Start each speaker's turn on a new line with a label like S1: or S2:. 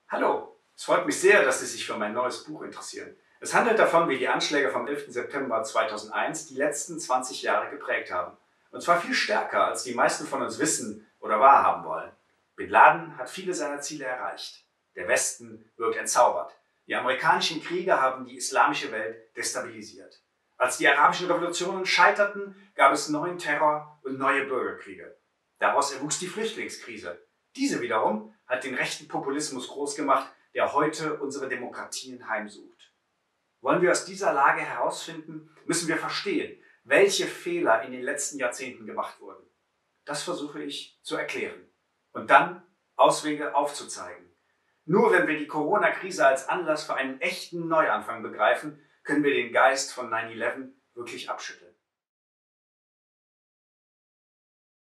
S1: Hallo, es freut mich sehr, dass Sie sich für mein neues Buch interessieren. Es handelt davon, wie die Anschläge vom 11. September 2001 die letzten 20 Jahre geprägt haben. Und zwar viel stärker, als die meisten von uns wissen oder wahrhaben wollen. Bin Laden hat viele seiner Ziele erreicht. Der Westen wirkt entzaubert. Die amerikanischen Kriege haben die islamische Welt destabilisiert. Als die arabischen Revolutionen scheiterten, gab es neuen Terror und neue Bürgerkriege. Daraus erwuchs die Flüchtlingskrise. Diese wiederum hat den rechten Populismus groß gemacht, der heute unsere Demokratien heimsucht. Wollen wir aus dieser Lage herausfinden, müssen wir verstehen, welche Fehler in den letzten Jahrzehnten gemacht wurden. Das versuche ich zu erklären und dann Auswege aufzuzeigen. Nur wenn wir die Corona-Krise als Anlass für einen echten Neuanfang begreifen, können wir den Geist von 9/11 wirklich abschütteln.